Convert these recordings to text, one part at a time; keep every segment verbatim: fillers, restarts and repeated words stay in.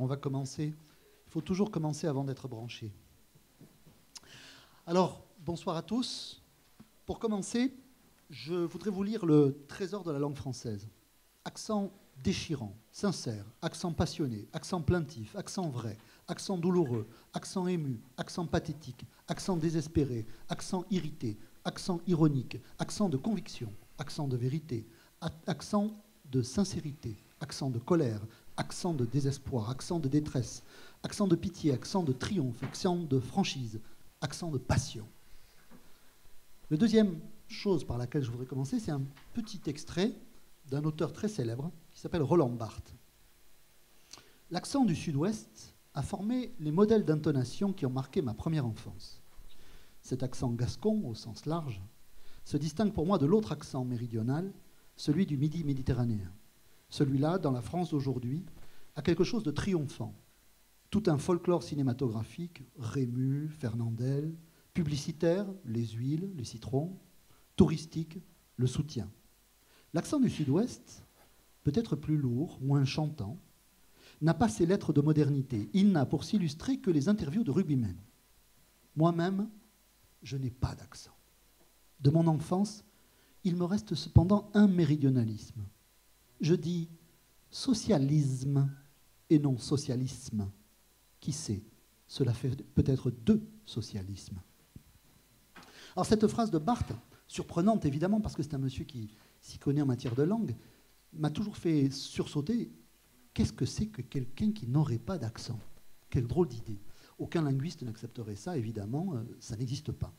on va commencer. Il faut toujours commencer avant d'être branché. Alors, bonsoir à tous. Pour commencer, je voudrais vous lire le trésor de la langue française. Accent déchirant, sincère, accent passionné, accent plaintif, accent vrai, accent douloureux, accent ému, accent pathétique, accent désespéré, accent irrité, accent ironique, accent de conviction, accent de vérité, accent de sincérité, accent de colère, accent de désespoir, accent de détresse, accent de pitié, accent de triomphe, accent de franchise, accent de passion. La deuxième chose par laquelle je voudrais commencer, c'est un petit extrait d'un auteur très célèbre qui s'appelle Roland Barthes. L'accent du Sud-Ouest a formé les modèles d'intonation qui ont marqué ma première enfance. Cet accent gascon, au sens large, se distingue pour moi de l'autre accent méridional, celui du Midi méditerranéen. Celui-là, dans la France d'aujourd'hui, a quelque chose de triomphant. Tout un folklore cinématographique, Rému, Fernandel, publicitaire, les huiles, les citrons, touristique, le soutien. L'accent du Sud-Ouest, peut-être plus lourd, moins chantant, n'a pas ses lettres de modernité. Il n'a pour s'illustrer que les interviews de rugbymen. Moi-même, je n'ai pas d'accent. De mon enfance, il me reste cependant un méridionalisme. Je dis socialisme et non socialisme. Qui sait, cela fait peut-être deux socialismes. Alors cette phrase de Barthes, surprenante évidemment parce que c'est un monsieur qui s'y connaît en matière de langue, m'a toujours fait sursauter. Qu'est-ce que c'est que quelqu'un qui n'aurait pas d'accent? Quelle drôle d'idée. Aucun linguiste n'accepterait ça, évidemment, euh, ça n'existe pas.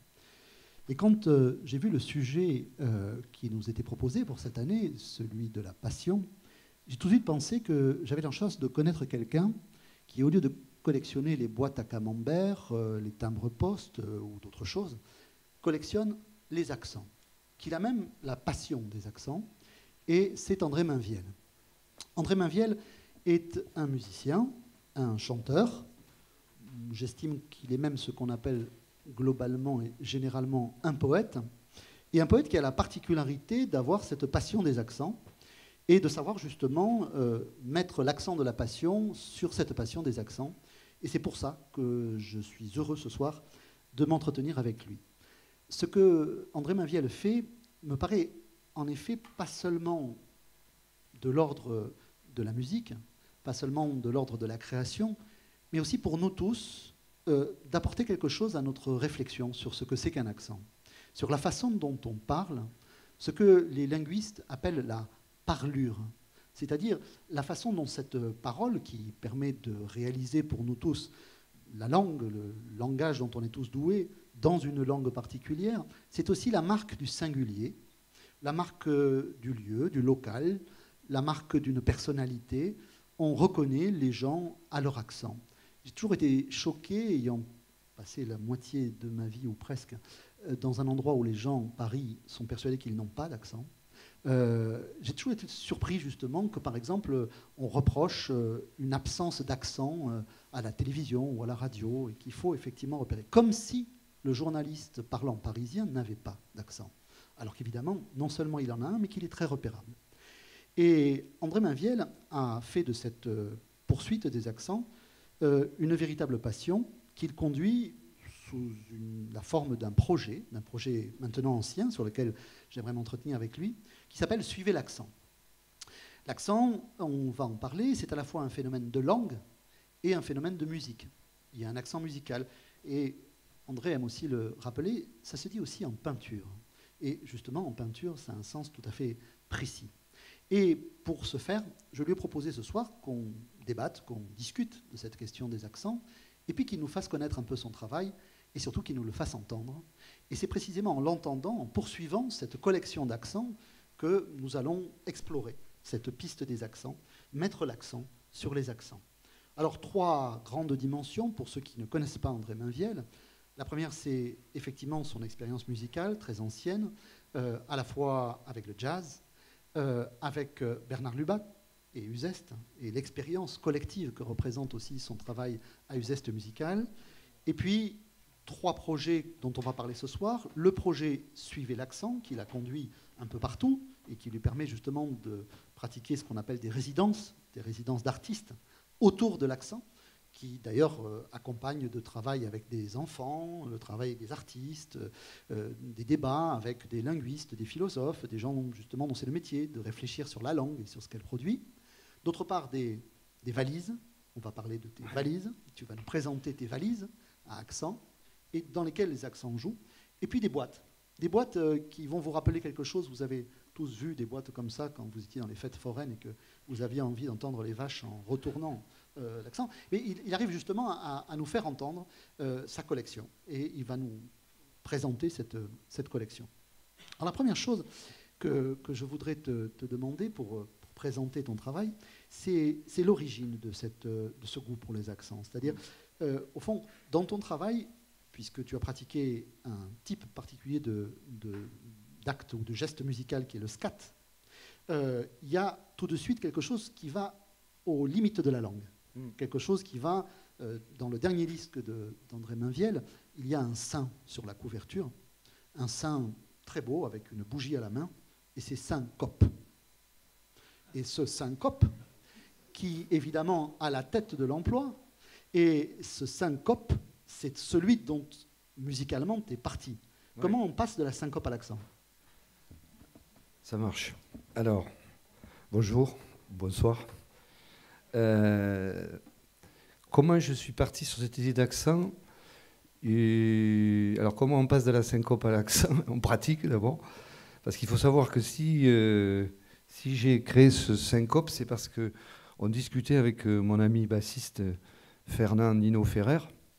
Et quand euh, j'ai vu le sujet euh, qui nous était proposé pour cette année, celui de la passion, j'ai tout de suite pensé que j'avais la chance de connaître quelqu'un qui, au lieu de collectionner les boîtes à camembert, euh, les timbres-poste euh, ou d'autres choses, collectionne les accents, qu'il a même la passion des accents, et c'est André Mainvielle. André Mainvielle est un musicien, un chanteur. J'estime qu'il est même ce qu'on appelle globalement et généralement un poète, et un poète qui a la particularité d'avoir cette passion des accents et de savoir justement euh, mettre l'accent de la passion sur cette passion des accents. Et c'est pour ça que je suis heureux ce soir de m'entretenir avec lui. Ce que André Mainvielle fait me paraît en effet pas seulement de l'ordre de la musique, pas seulement de l'ordre de la création, mais aussi pour nous tous, euh, d'apporter quelque chose à notre réflexion sur ce que c'est qu'un accent, sur la façon dont on parle, ce que les linguistes appellent la parlure, c'est-à-dire la façon dont cette parole, qui permet de réaliser pour nous tous la langue, le langage dont on est tous doués, dans une langue particulière, c'est aussi la marque du singulier, la marque du lieu, du local, la marque d'une personnalité. On reconnaît les gens à leur accent. J'ai toujours été choqué, ayant passé la moitié de ma vie, ou presque, dans un endroit où les gens, Paris, sont persuadés qu'ils n'ont pas d'accent. Euh, j'ai toujours été surpris, justement, que, par exemple, on reproche une absence d'accent à la télévision ou à la radio, et qu'il faut effectivement repérer. Comme si le journaliste parlant parisien n'avait pas d'accent. Alors qu'évidemment, non seulement il en a un, mais qu'il est très repérable. Et André Mainvielle a fait de cette poursuite des accents euh, une véritable passion qu'il conduit sous une, la forme d'un projet, d'un projet maintenant ancien, sur lequel j'aimerais m'entretenir avec lui, qui s'appelle « Suivez l'accent ». L'accent, on va en parler, c'est à la fois un phénomène de langue et un phénomène de musique. Il y a un accent musical. Et André aime aussi le rappeler, ça se dit aussi en peinture. Et justement, en peinture, ça a un sens tout à fait précis. Et pour ce faire, je lui ai proposé ce soir qu'on débatte, qu'on discute de cette question des accents, et puis qu'il nous fasse connaître un peu son travail, et surtout qu'il nous le fasse entendre. Et c'est précisément en l'entendant, en poursuivant cette collection d'accents, que nous allons explorer cette piste des accents, mettre l'accent sur les accents. Alors, trois grandes dimensions pour ceux qui ne connaissent pas André Mainvielle. La première, c'est effectivement son expérience musicale, très ancienne, euh, à la fois avec le jazz, euh, avec euh, Bernard Lubat et Uzeste, et l'expérience collective que représente aussi son travail à Uzeste musical. Et puis, trois projets dont on va parler ce soir. Le projet Suivez l'accent, qui l'a conduit un peu partout, et qui lui permet justement de pratiquer ce qu'on appelle des résidences, des résidences d'artistes, autour de l'accent, qui d'ailleurs euh, accompagne de travail avec des enfants, le travail des artistes, euh, des débats avec des linguistes, des philosophes, des gens justement dont c'est le métier de réfléchir sur la langue et sur ce qu'elle produit. D'autre part, des, des valises. On va parler de tes valises. Tu vas nous présenter tes valises à accent et dans lesquelles les accents jouent. Et puis des boîtes. Des boîtes euh, qui vont vous rappeler quelque chose. Vous avez tous vu des boîtes comme ça quand vous étiez dans les fêtes foraines et que vous aviez envie d'entendre les vaches en retournant euh, l'accent. Mais il, il arrive justement à, à nous faire entendre euh, sa collection. Et il va nous présenter cette, cette collection. Alors la première chose que, que je voudrais te, te demander pour, pour présenter ton travail, c'est l'origine de, cette, de ce goût pour les accents. C'est-à-dire, euh, au fond, dans ton travail, puisque tu as pratiqué un type particulier de, de, d'acte ou de geste musical qui est le scat, euh, il y a tout de suite quelque chose qui va aux limites de la langue. Mm. Quelque chose qui va, euh, dans le dernier disque d'André Mainviel, il y a un saint sur la couverture, un saint très beau avec une bougie à la main, et c'est syncope. Et ce syncope, qui évidemment a la tête de l'emploi, et ce syncope, c'est celui dont musicalement tu es parti. Ouais. Comment on passe de la syncope à l'accent? Ça marche. Alors, bonjour, bonsoir. Euh, comment je suis parti sur cette idée d'accent? Alors, comment on passe de la syncope à l'accent? On pratique d'abord. Parce qu'il faut savoir que si, euh, si j'ai créé ce syncope, c'est parce qu'on discutait avec euh, mon ami bassiste Fernand Nino Ferrer.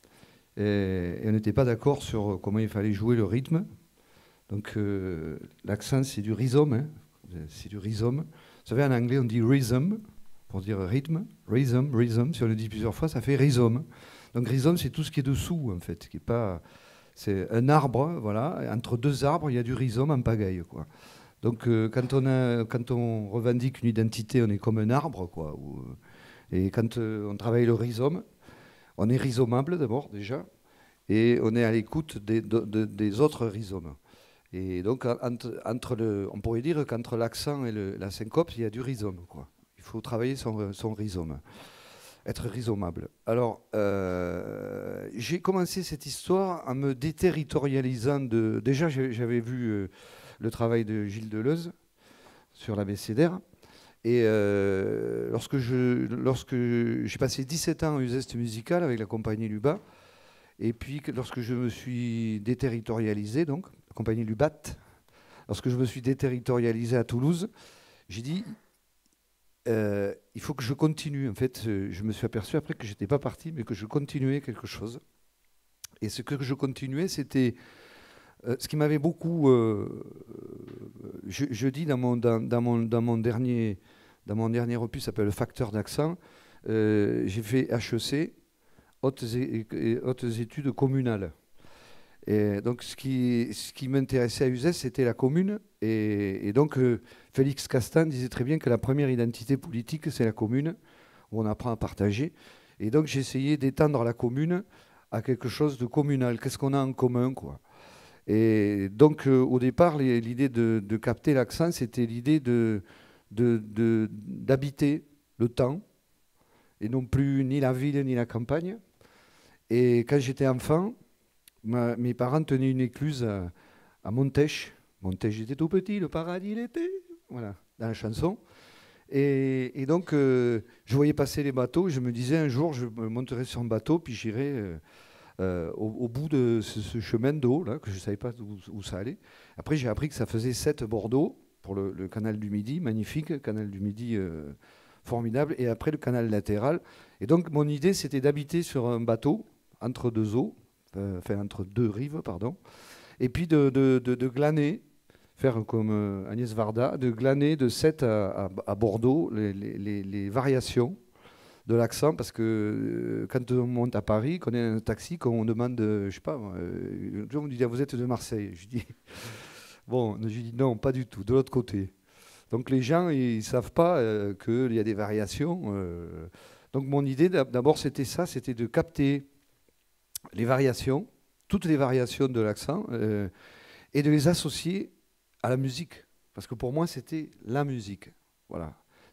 Et, et on n'était pas d'accord sur comment il fallait jouer le rythme. Donc euh, l'accent, c'est du rhizome. Hein. C'est du rhizome. Vous savez, en anglais, on dit rhythm, pour dire rythme. Rhythm, rhythm, si on le dit plusieurs fois, ça fait rhizome. Donc rhizome, c'est tout ce qui est dessous, en fait. Qui est pas, c'est un arbre, voilà. Entre deux arbres, il y a du rhizome en pagaille, quoi. Donc euh, quand, on a, quand on revendique une identité, on est comme un arbre, quoi. Ou, et quand euh, on travaille le rhizome, on est rhizomable d'abord, déjà, et on est à l'écoute des, de, de, des autres rhizomes. Et donc, entre, entre le, on pourrait dire qu'entre l'accent et le, la syncope, il y a du rhizome, quoi. Il faut travailler son, son rhizome, être rhizomable. Alors, euh, j'ai commencé cette histoire en me déterritorialisant de... Déjà, j'avais vu euh, le travail de Gilles Deleuze sur l'abécédaire. Et euh, lorsque je, lorsque j'ai passé dix-sept ans à Uzeste Musical avec la compagnie Lubat, et puis que lorsque je me suis déterritorialisé, donc la compagnie Lubat, lorsque je me suis déterritorialisé à Toulouse, j'ai dit euh, il faut que je continue. En fait, je me suis aperçu après que j'étais pas parti, mais que je continuais quelque chose. Et ce que je continuais, c'était euh, ce qui m'avait beaucoup. Euh, je, je dis dans mon, dans, dans mon, dans mon dernier. Dans mon dernier opus, ça s'appelle le facteur d'accent, euh, j'ai fait H E C, hautes, et, et, hautes études communales. Et donc, ce qui, ce qui m'intéressait à Uzès, c'était la commune. Et, et donc, euh, Félix Castan disait très bien que la première identité politique, c'est la commune, où on apprend à partager. Et donc, j'ai essayé d'étendre la commune à quelque chose de communal. Qu'est-ce qu'on a en commun, quoi. Et donc, euh, au départ, l'idée de, de capter l'accent, c'était l'idée de... d'habiter le temps, et non plus ni la ville ni la campagne. Et quand j'étais enfant, ma, mes parents tenaient une écluse à, à Montèche. Montèche était tout petit, le paradis il était, voilà, dans la chanson. Et, et donc, euh, je voyais passer les bateaux, je me disais un jour, je me monterai sur un bateau, puis j'irai euh, euh, au, au bout de ce, ce chemin d'eau, là, que je ne savais pas où, où ça allait. Après, j'ai appris que ça faisait sept Bordeaux, pour le, le canal du Midi, magnifique, canal du Midi euh, formidable, et après le canal latéral. Et donc mon idée, c'était d'habiter sur un bateau, entre deux eaux, euh, enfin entre deux rives, pardon, et puis de, de, de, de glaner, faire comme euh, Agnès Varda, de glaner de Sète à, à, à Bordeaux les, les, les variations de l'accent, parce que euh, quand on monte à Paris, qu'on est un taxi, qu'on demande, euh, je sais pas, euh, on me dit, vous êtes de Marseille, je dis... Bon, je dis non, pas du tout, de l'autre côté. Donc les gens, ils ne savent pas euh, qu'il y a des variations. Euh. Donc mon idée, d'abord, c'était ça, c'était de capter les variations, toutes les variations de l'accent, euh, et de les associer à la musique. Parce que pour moi, c'était la musique. Voilà.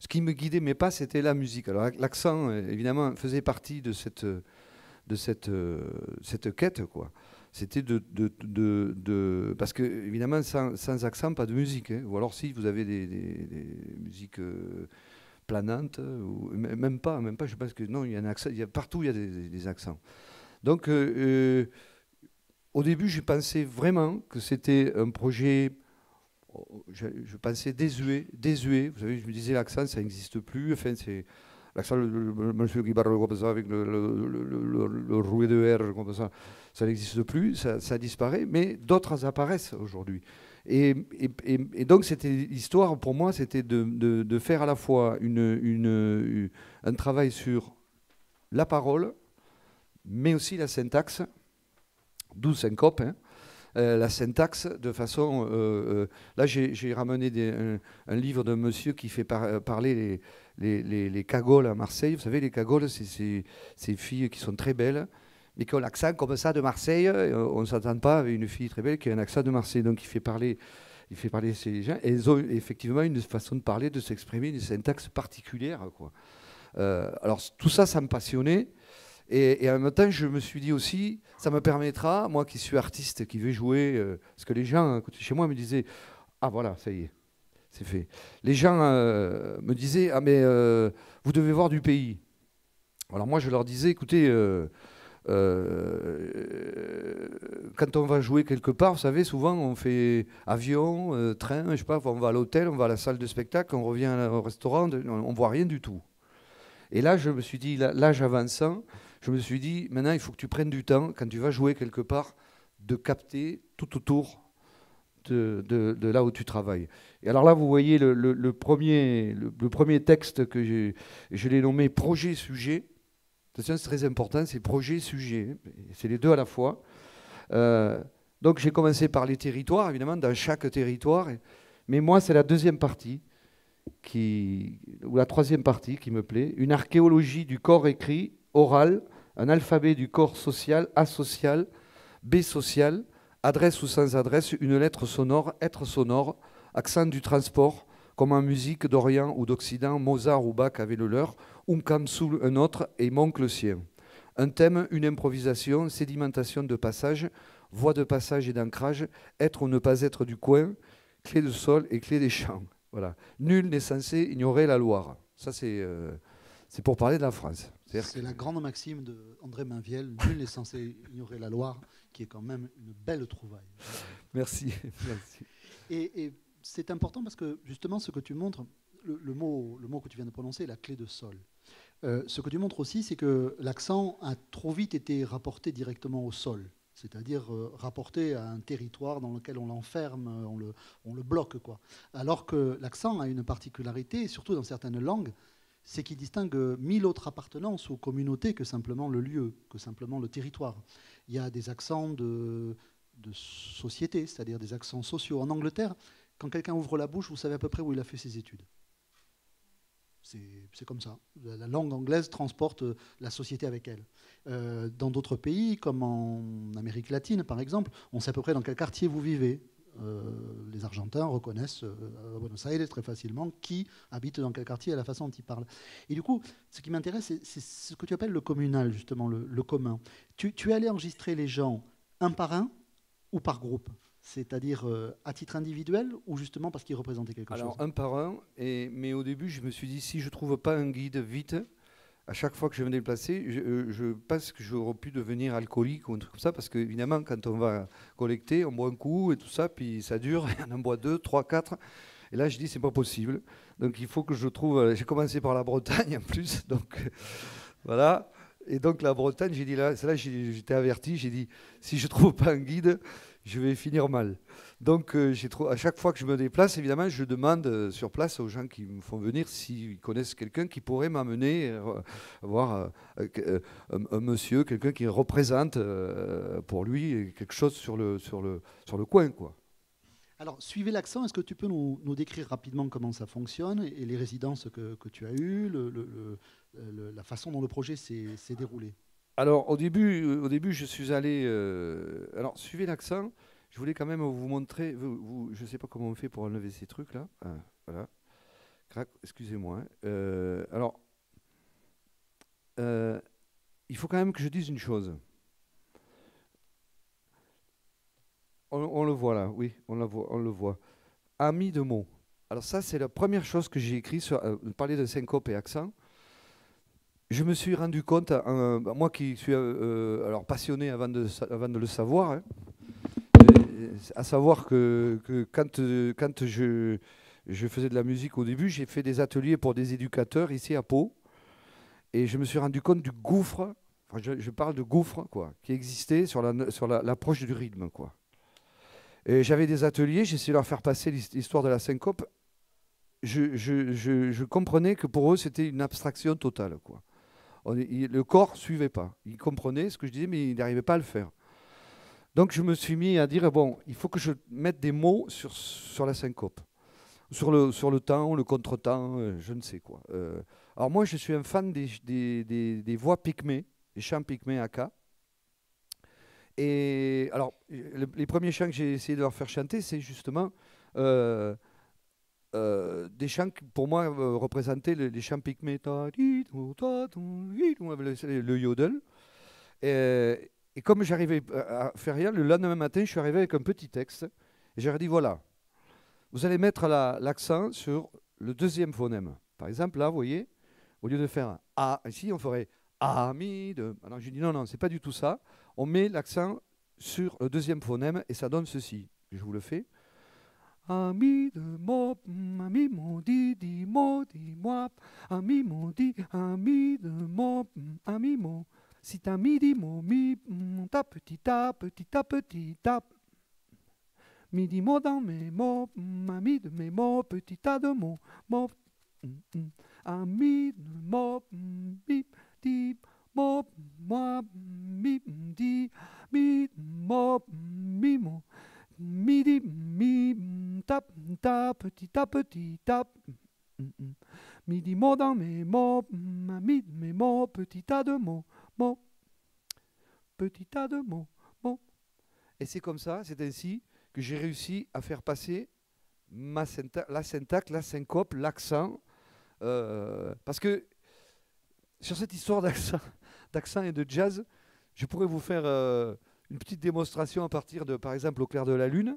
ce qui me guidait mes pas, c'était la musique. Alors l'accent, euh, évidemment, faisait partie de cette, de cette, euh, cette quête, quoi. C'était de, de, de, de... Parce que, évidemment, sans, sans accent, pas de musique. Hein. Ou alors, si, vous avez des, des, des musiques euh, planantes, ou même pas, même pas, je pense que non, il y a un accent, il y a, partout, il y a des, des accents. Donc, euh, euh, au début, je pensais vraiment que c'était un projet... Je, je pensais désuet, désuet. Vous savez, je me disais, l'accent, ça n'existe plus. Enfin, c'est... L'accent, le, le, le monsieur qui parle comme ça, avec le, le, le, le, le rouet de R, comme ça, ça n'existe plus, ça, ça disparaît, mais d'autres apparaissent aujourd'hui. Et, et, et, et donc, c'était l'histoire, pour moi, c'était de, de, de faire à la fois une, une, un travail sur la parole, mais aussi la syntaxe, d'où syncope, hein. Euh, la syntaxe de façon... Euh, euh, là, j'ai ramené des, un, un livre d'un monsieur qui fait par, parler les, les, les, les cagoles à Marseille. Vous savez, les cagoles, c'est ces, ces filles qui sont très belles, mais qui ont l'accent comme ça de Marseille. On ne s'entend pas avec une fille très belle qui a un accent de Marseille. Donc, il fait parler, il fait parler ces gens. Et ils ont effectivement une façon de parler, de s'exprimer, une syntaxe particulière, quoi. Euh, alors, tout ça, ça me passionnait. Et, et en même temps, je me suis dit aussi, ça me permettra, moi qui suis artiste, qui veux jouer, euh, parce que les gens à côté de chez moi me disaient, ah voilà, ça y est, c'est fait. Les gens euh, me disaient, ah mais euh, vous devez voir du pays. Alors moi, je leur disais, écoutez, euh, euh, quand on va jouer quelque part, vous savez, souvent on fait avion, euh, train, je sais pas, on va à l'hôtel, on va à la salle de spectacle, on revient au restaurant, on voit rien du tout. Et là, je me suis dit, l'âge avançant, je me suis dit, maintenant, il faut que tu prennes du temps, quand tu vas jouer quelque part, de capter tout autour de, de, de là où tu travailles. Et alors là, vous voyez le, le, le, premier, le, le premier texte que je l'ai nommé projet-sujet. C'est très important, c'est projet-sujet. C'est les deux à la fois. Euh, donc j'ai commencé par les territoires, évidemment, dans chaque territoire. Mais moi, c'est la deuxième partie. Qui, ou la troisième partie qui me plaît, une archéologie du corps écrit, oral, un alphabet du corps social, asocial, B-social, adresse ou sans adresse, une lettre sonore, être sonore, accent du transport, comme en musique d'Orient ou d'Occident, Mozart ou Bach avaient le leur, Unkam Soul un autre et Monk le sien. Un thème, une improvisation, sédimentation de passage, voie de passage et d'ancrage, être ou ne pas être du coin, clé de sol et clé des champs. Voilà. Nul n'est censé ignorer la Loire. Ça, c'est euh, pour parler de la France. C'est la grande maxime d'André Mainviel. Nul n'est censé ignorer la Loire, qui est quand même une belle trouvaille. Merci. Merci. Et, et c'est important parce que, justement, ce que tu montres, le, le, mot, le mot que tu viens de prononcer, la clé de sol. Euh, ce que tu montres aussi, c'est que l'accent a trop vite été rapporté directement au sol. C'est-à-dire euh, rapporté à un territoire dans lequel on l'enferme, on le, on le bloque, quoi. Alors que l'accent a une particularité, surtout dans certaines langues, c'est qu'il distingue mille autres appartenances aux communautés que simplement le lieu, que simplement le territoire. Il y a des accents de, de société, c'est-à-dire des accents sociaux. En Angleterre, quand quelqu'un ouvre la bouche, vous savez à peu près où il a fait ses études. C'est comme ça. La langue anglaise transporte la société avec elle. Euh, dans d'autres pays, comme en Amérique latine, par exemple, on sait à peu près dans quel quartier vous vivez. Euh, les Argentins reconnaissent euh, à Buenos Aires très facilement qui habite dans quel quartier et la façon dont ils parlent. Et du coup, ce qui m'intéresse, c'est ce que tu appelles le communal, justement, le, le commun. Tu, tu es allé enregistrer les gens un par un ou par groupe? C'est-à-dire euh, à titre individuel ou justement parce qu'ils représentaient quelque Alors, chose? Alors, un par un, et, mais au début, je me suis dit, si je ne trouve pas un guide vite, à chaque fois que je me déplaçais, je, je pense que j'aurais pu devenir alcoolique ou un truc comme ça, parce qu'évidemment, quand on va collecter, on boit un coup et tout ça, puis ça dure, on en boit deux, trois, quatre. Et là, je dis, c'est pas possible. Donc, il faut que je trouve... J'ai commencé par la Bretagne, en plus, donc voilà. Et donc, la Bretagne, j'ai dit, là, là j'étais averti, j'ai dit, si je ne trouve pas un guide, je vais finir mal. Donc, euh, à chaque fois que je me déplace, évidemment, je demande euh, sur place aux gens qui me font venir s'ils connaissent quelqu'un qui pourrait m'amener euh, voir euh, euh, un, un monsieur, quelqu'un qui représente euh, pour lui quelque chose sur le, sur le, sur le coin, quoi. Alors, suivez l'accent. Est-ce que tu peux nous, nous décrire rapidement comment ça fonctionne et les résidences que, que tu as eues, le, le, le, la façon dont le projet s'est déroulé? Alors, au début, au début, je suis allé... Euh, alors, suivez l'accent. Je voulais quand même vous montrer... Vous, vous, je ne sais pas comment on fait pour enlever ces trucs-là. Ah, voilà. Excusez-moi. Hein. Euh, alors, euh, il faut quand même que je dise une chose. On, on le voit là, oui, on, la voit, on le voit. Ami de mots. Alors ça, c'est la première chose que j'ai écrit sur euh, parler de syncope et accent. Je me suis rendu compte, euh, moi qui suis euh, euh, alors passionné avant de, avant de le savoir, hein, euh, à savoir que, que quand, euh, quand je, je faisais de la musique au début, j'ai fait des ateliers pour des éducateurs ici à Pau, et je me suis rendu compte du gouffre, enfin, je, je parle de gouffre, quoi, qui existait sur la, sur la, l'approche du rythme, quoi. Et j'avais des ateliers, j'essayais de leur faire passer l'histoire de la syncope. Je, je, je, je comprenais que pour eux, c'était une abstraction totale, quoi. On, il, le corps ne suivait pas. Il comprenait ce que je disais, mais il n'arrivait pas à le faire. Donc je me suis mis à dire, bon, il faut que je mette des mots sur, sur la syncope. Sur le, sur le temps, le contretemps, euh, je ne sais quoi. Euh, alors moi, je suis un fan des, des, des, des voix pygmées, des chants pygmées à K. Et alors, le, les premiers chants que j'ai essayé de leur faire chanter, c'est justement euh, euh, des chants qui, pour moi, euh, représentaient le- les chants pygmées. Le, le yodel. Et, et comme j'arrivais à faire rien, le lendemain matin, je suis arrivé avec un petit texte. Et j'ai dit, voilà, vous allez mettre la- l'accent sur le deuxième phonème. Par exemple, là, vous voyez, au lieu de faire un A, ici, on ferait ami de. Alors j'ai dit non, non, c'est pas du tout ça. On met l'accent sur le deuxième phonème et ça donne ceci. Je vous le fais. Ami de mo, ami mon di, di mo, di moi, ami mon di, ami de mo, ami mon. Si t'as mis di mo, mi, ta petit ta, petit ta, petit ta. Midi mots dans mes mots, ami de mes mots, petit tas de mots, mots, ami de mots, mi, di, mots, moi, mi, di, mi, mots, mi, mots, midi, mi, tap, ta, petit ta, petit tap. Midi mots dans mes mots, ami de mes mots, petit tas de mots, mots, petit tas de mots, mots. Et c'est comme ça, c'est ainsi que j'ai réussi à faire passer ma synta- la syntaxe, la syncope, l'accent. Euh, parce que sur cette histoire d'accent, d'accent et de jazz, je pourrais vous faire euh, une petite démonstration à partir de, par exemple, Au clair de la lune.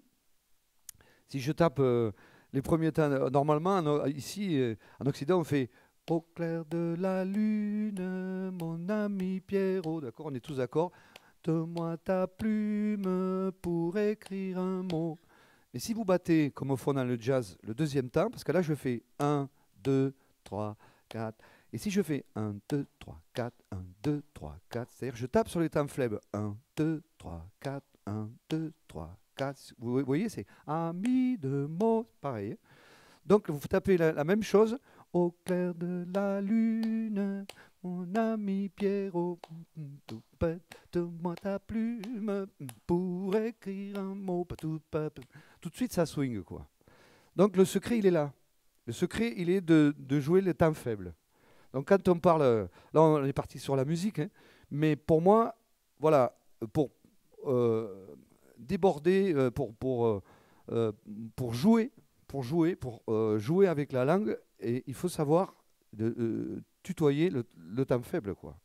Si je tape euh, les premiers temps, euh, normalement, en- ici, euh, en Occident, on fait Au clair de la lune, mon ami Pierrot. D'accord, on est tous d'accord. Donne-moi ta plume pour écrire un mot. Mais si vous battez, comme au fond dans le jazz, le deuxième temps, parce que là je fais un, deux, trois, quatre. Et si je fais un, deux, trois, quatre, un, deux, trois, quatre, c'est-à-dire que je tape sur les temps faibles. un, deux, trois, quatre, un, deux, trois, quatre. Vous voyez, c'est ami de mots, pareil. Donc vous tapez la, la même chose. Au clair de la lune, mon ami Pierrot, tout prête-moi ta plume pour écrire un mot. Tout, tout de suite, ça swing, quoi. Donc le secret, il est là. Le secret, il est de, de jouer les temps faibles. Donc quand on parle, là on est parti sur la musique, hein, mais pour moi, voilà, pour euh, déborder, euh, pour, pour, euh, euh, pour jouer, pour jouer, pour euh, jouer avec la langue, et il faut savoir de, euh, tutoyer le, le temps faible, quoi.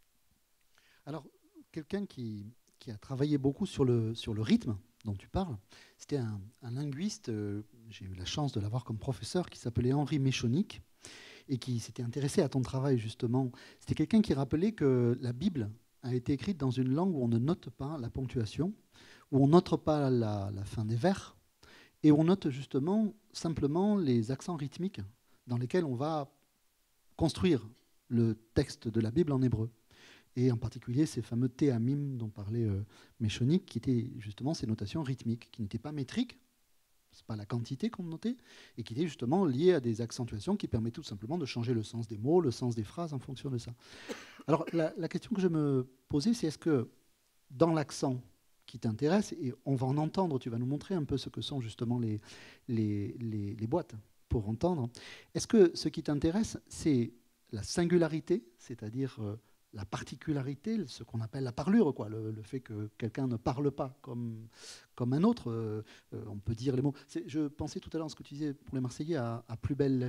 Alors, quelqu'un qui, qui a travaillé beaucoup sur le, sur le rythme dont tu parles, c'était un, un linguiste, euh, j'ai eu la chance de l'avoir comme professeur, qui s'appelait Henri Méchonic, et qui s'était intéressé à ton travail, justement. C'était quelqu'un qui rappelait que la Bible a été écrite dans une langue où on ne note pas la ponctuation, où on ne note pas la, la fin des vers, et on note justement simplement les accents rythmiques dans lesquels on va construire le texte de la Bible en hébreu. Et en particulier ces fameux théamim dont parlait euh, Méchonic, qui étaient justement ces notations rythmiques, qui n'étaient pas métriques, c'est pas la quantité qu'on notait, et qui étaient justement liées à des accentuations qui permettent tout simplement de changer le sens des mots, le sens des phrases en fonction de ça. Alors la, la question que je me posais, c'est est-ce que dans l'accent qui t'intéresse, et on va en entendre, tu vas nous montrer un peu ce que sont justement les, les, les, les boîtes pour entendre, est-ce que ce qui t'intéresse, c'est la singularité, c'est-à-dire euh, la particularité, ce qu'on appelle la parlure, quoi, le, le fait que quelqu'un ne parle pas comme, comme un autre, euh, euh, on peut dire les mots. C'est, je pensais tout à l'heure, ce que tu disais pour les Marseillais, à, à Plus belle la vie.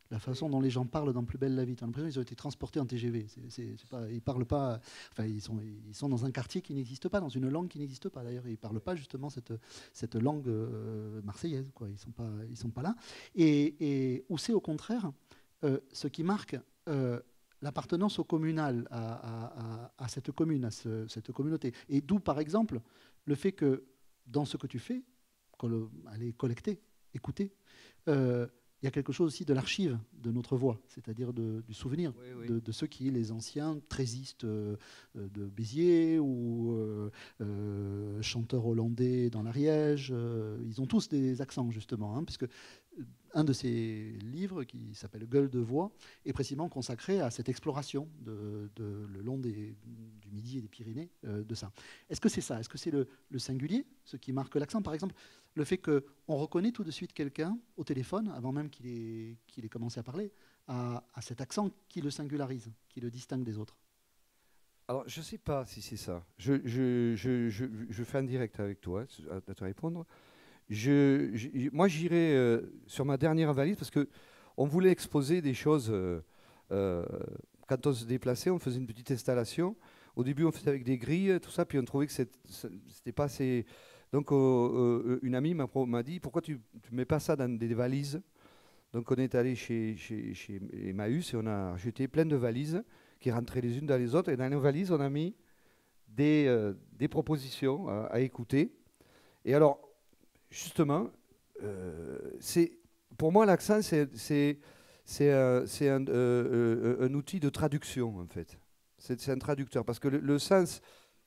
la façon dont les gens parlent dans Plus belle la vie. Tu as l'impression qu'ils ont été transportés en T G V. C'est, c'est, c'est pas, ils parlent pas. Enfin, ils sont, ils sont dans un quartier qui n'existe pas, dans une langue qui n'existe pas d'ailleurs. Ils parlent pas justement cette, cette langue euh, marseillaise. Quoi. Ils sont pas, ils sont pas là. Et, et où c'est au contraire euh, ce qui marque euh, l'appartenance au communal, à, à, à, à cette commune, à ce, cette communauté. Et d'où, par exemple, le fait que dans ce que tu fais, aller collecter, écouter. Euh, il y a quelque chose aussi de l'archive de notre voix, c'est-à-dire du souvenir oui, oui. De, de ceux qui, les anciens trésistes euh, de Béziers ou euh, euh, chanteurs hollandais dans l'Ariège. Euh, ils ont tous des accents, justement, hein, puisque un de ces livres, qui s'appelle Gueule de voix, est précisément consacré à cette exploration de, de, le long des, du Midi et des Pyrénées euh, de ça. Est-ce que c'est ça? Est-ce que c'est le, le singulier, ce qui marque l'accent? Par exemple, le fait qu'on reconnaît tout de suite quelqu'un au téléphone, avant même qu'il ait, qu'il ait commencé à parler, à, à cet accent qui le singularise, qui le distingue des autres. Alors, je ne sais pas si c'est ça. Je, je, je, je, je fais un direct avec toi, à, à te répondre. Je, je, moi, j'irai euh, sur ma dernière valise parce qu'on voulait exposer des choses. Euh, euh, quand on se déplaçait, on faisait une petite installation. Au début, on faisait avec des grilles, tout ça, puis on trouvait que c'était pas assez. Donc, euh, euh, une amie m'a dit pourquoi tu ne mets pas ça dans des valises? Donc, on est allé chez, chez, chez Emmaüs et on a jeté plein de valises qui rentraient les unes dans les autres. Et dans les valises, on a mis des, euh, des propositions à, à écouter. Et alors, justement, euh, c'est, pour moi, l'accent, c'est un, un, euh, un outil de traduction, en fait. C'est un traducteur. Parce que le, le sens,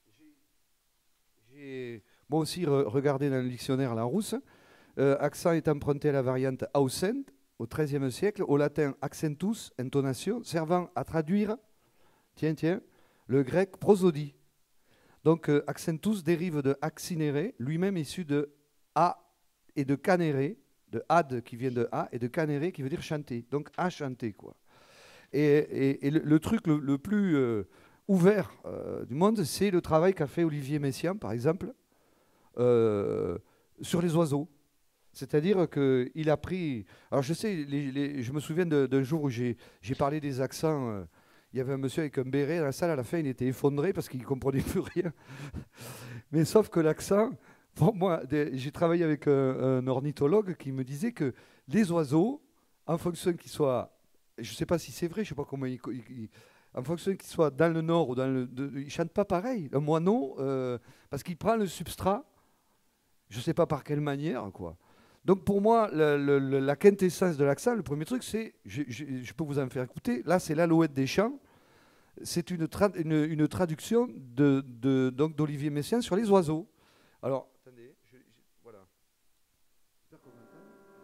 j'ai moi aussi re, regardé dans le dictionnaire Larousse, euh, accent est emprunté à la variante aussent, au treizième siècle, au latin accentus, intonation, servant à traduire, tiens, tiens, le grec prosodie. Donc, euh, accentus dérive de accinere, lui-même issu de a et de canere, de ad qui vient de a et de canere qui veut dire chanter. Donc à chanter, quoi. Et, et, et le, le truc le, le plus euh, ouvert euh, du monde, c'est le travail qu'a fait Olivier Messiaen, par exemple, euh, sur les oiseaux. C'est-à-dire qu'il a pris... Alors je sais, les, les, je me souviens d'un jour où j'ai parlé des accents. Euh, il y avait un monsieur avec un béret dans la salle, à la fin il était effondré parce qu'il ne comprenait plus rien. Mais sauf que l'accent... Bon, moi, j'ai travaillé avec un, un ornithologue qui me disait que les oiseaux, en fonction qu'ils soient, je ne sais pas si c'est vrai, je ne sais pas comment ils, ils, en fonction qu'ils soient dans le nord ou dans le, de, ils ne chantent pas pareil. Un moineau, euh, parce qu'il prend le substrat, je ne sais pas par quelle manière, quoi. Donc pour moi, le, le, le, la quintessence de l'accent, le premier truc, c'est, je, je, je peux vous en faire écouter, là c'est l'Alouette des champs, c'est une, tra une, une traduction de, de, donc d'Olivier Messiaen sur les oiseaux. Alors, attendez, je, je, voilà. J'espère qu'on m'entend.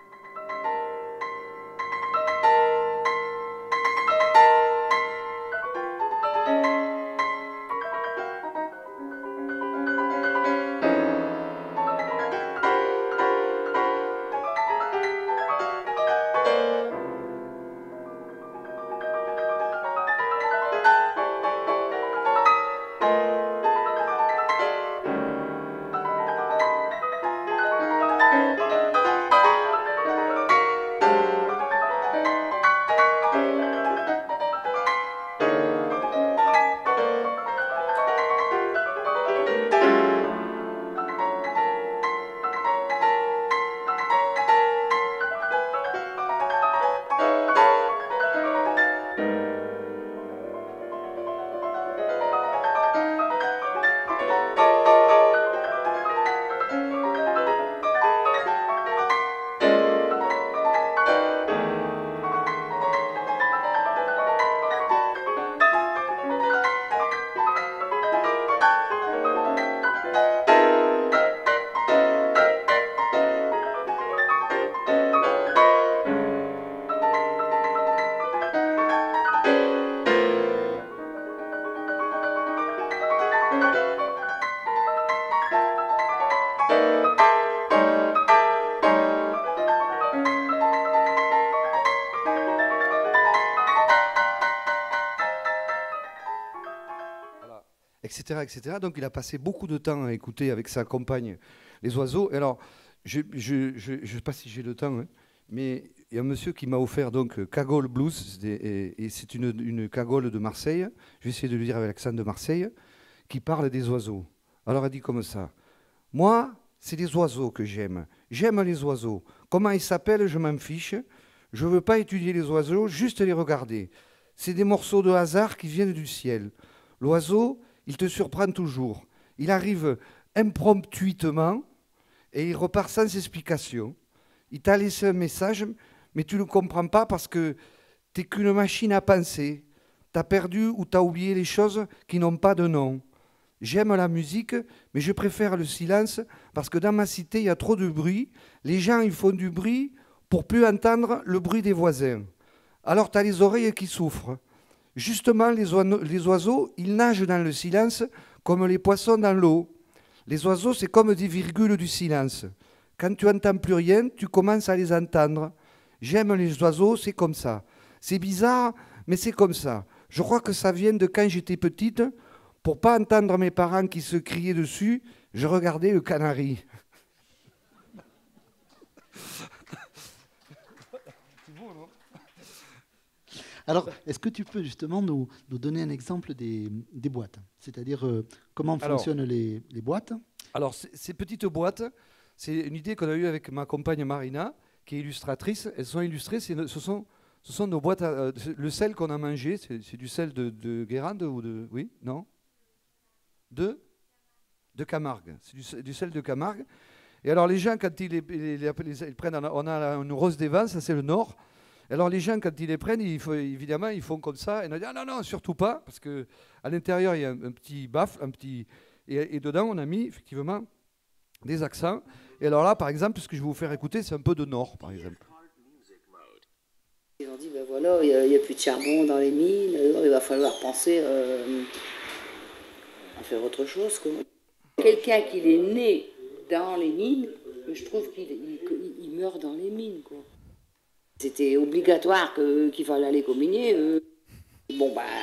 Etc, et cetera. Donc il a passé beaucoup de temps à écouter avec sa compagne les oiseaux. Et alors, je ne je, je, je sais pas si j'ai le temps, hein, mais il y a un monsieur qui m'a offert donc euh, Cagole Blues, et, et c'est une, une cagole de Marseille, je vais essayer de le dire avec l'accent de Marseille, qui parle des oiseaux. Alors elle dit comme ça, moi, c'est les oiseaux que j'aime, j'aime les oiseaux. Comment ils s'appellent, je m'en fiche, je ne veux pas étudier les oiseaux, juste les regarder. C'est des morceaux de hasard qui viennent du ciel. L'oiseau, il te surprend toujours. Il arrive impromptuitement et il repart sans explication. Il t'a laissé un message, mais tu ne le comprends pas parce que tu n'es qu'une machine à penser. Tu as perdu ou tu as oublié les choses qui n'ont pas de nom. J'aime la musique, mais je préfère le silence parce que dans ma cité, il y a trop de bruit. Les gens, ils font du bruit pour plus entendre le bruit des voisins. Alors tu as les oreilles qui souffrent. Justement, les, oiseaux, les oiseaux, ils nagent dans le silence comme les poissons dans l'eau. Les oiseaux, c'est comme des virgules du silence. Quand tu n'entends plus rien, tu commences à les entendre. J'aime les oiseaux, c'est comme ça. C'est bizarre, mais c'est comme ça. Je crois que ça vient de quand j'étais petite. Pour ne pas entendre mes parents qui se criaient dessus, je regardais le canari. Alors, est-ce que tu peux justement nous, nous donner un exemple des, des boîtes? C'est-à-dire euh, comment alors, fonctionnent les, les boîtes? Alors, ces petites boîtes, c'est une idée qu'on a eue avec ma compagne Marina, qui est illustratrice. Elles sont illustrées, c'est, ce, sont, ce sont nos boîtes, à, euh, le sel qu'on a mangé, c'est, c'est du sel de, de Guérande ou de... Oui? Non? De De Camargue. C'est du, du sel de Camargue. Et alors, les gens, quand ils les, les, les, les, ils prennent, on a une rose des vents, ça c'est le nord. Alors les gens, quand ils les prennent, il faut, évidemment, ils font comme ça. Et on dit, ah non, non, surtout pas, parce qu'à l'intérieur, il y a un, un petit baffle, un petit... Et, et dedans, on a mis, effectivement, des accents. Et alors là, par exemple, ce que je vais vous faire écouter, c'est un peu de nord, par exemple. Ils ont dit, ben voilà, il n'y a, a plus de charbon dans les mines, alors il va falloir penser euh, à faire autre chose, quoi. Quelqu'un qui est né dans les mines, je trouve qu'il il, il meurt dans les mines, quoi. C'était obligatoire que, qu'il fallait aller communier. Euh. Bon, bah...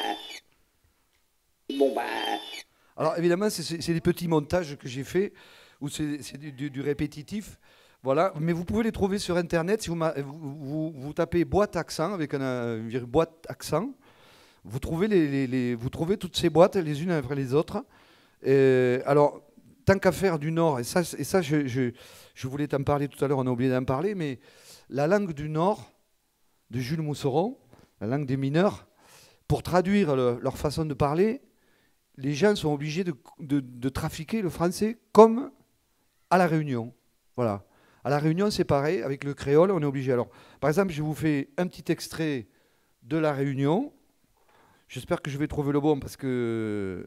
Bon, bah... Alors, évidemment, c'est, c'est, c'est des petits montages que j'ai faits, où c'est, c'est du, du, du répétitif. Voilà. Mais vous pouvez les trouver sur Internet. Si vous, vous, vous, vous tapez boîte accent, avec un, un boîte accent, vous trouvez, les, les, les, vous trouvez toutes ces boîtes, les unes après les autres. Et, alors, tant qu'à faire du Nord, et ça, et ça je, je, je voulais t'en parler tout à l'heure, on a oublié d'en parler, mais... La langue du Nord, de Jules Mousseron, la langue des mineurs, pour traduire le, leur façon de parler, les gens sont obligés de, de, de trafiquer le français comme à La Réunion. Voilà. À La Réunion, c'est pareil, avec le créole, on est obligé. Alors, par exemple, je vous fais un petit extrait de La Réunion. J'espère que je vais trouver le bon, parce que...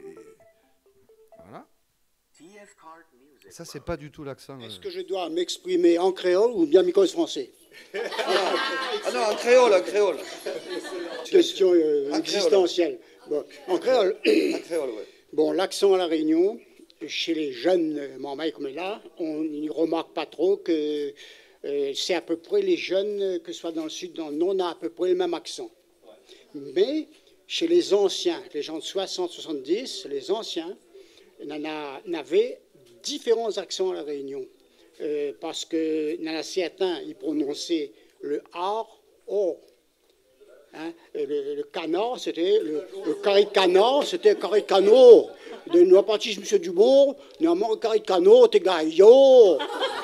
Voilà. Ça, c'est pas du tout l'accent. Est-ce que je dois m'exprimer en créole ou bien mi-cause français? Ah non, en créole, en créole. Question euh, existentielle. Bon, en créole. En créole, ouais. Bon, l'accent à La Réunion, chez les jeunes mamans comme là, on n'y remarque pas trop que euh, c'est à peu près les jeunes, que ce soit dans le sud, dans le nord, on a à peu près le même accent. Mais chez les anciens, les gens de soixante soixante-dix, les anciens n'avaient différents accents à La Réunion. Euh, parce que dans certains, ils prononçaient le ar, or. Hein, le, le canard, c'était le, le carré-canard, c'était carré-canot. De nous partis, monsieur Dubourg, néanmoins, carré-canot, t'es gaillot.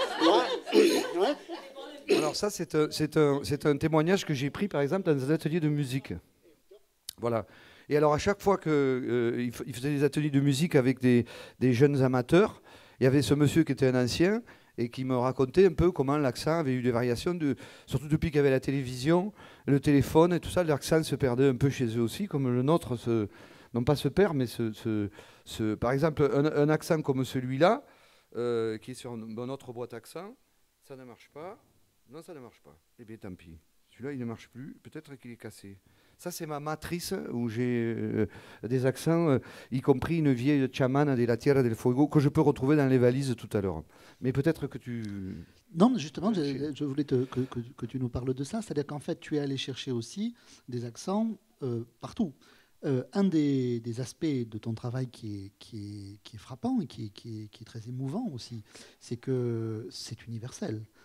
Ouais. Alors ça, c'est un, c'est un, c'est un témoignage que j'ai pris, par exemple, dans des ateliers de musique. Voilà. Et alors, à chaque fois qu'il euh, il faisait des ateliers de musique avec des, des jeunes amateurs, il y avait ce monsieur qui était un ancien et qui me racontait un peu comment l'accent avait eu des variations, de, surtout depuis qu'il y avait la télévision, le téléphone et tout ça, l'accent se perdait un peu chez eux aussi, comme le nôtre, se, non pas se perd, mais se, se, se, par exemple, un, un accent comme celui-là, euh, qui est sur une autre boîte accent, ça ne marche pas. Non, ça ne marche pas. Eh bien, tant pis. Celui-là, il ne marche plus. Peut-être qu'il est cassé. Ça, c'est ma matrice où j'ai euh, des accents, euh, y compris une vieille chamane de la Tierra del Fuego que je peux retrouver dans les valises tout à l'heure. Mais peut-être que tu... Non, justement, je, je voulais te, que, que, que tu nous parles de ça. C'est-à-dire qu'en fait, tu es allé chercher aussi des accents euh, partout. Euh, un des, des aspects de ton travail qui est, qui est, qui est frappant et qui est, qui, est, qui est très émouvant aussi, c'est que c'est universel.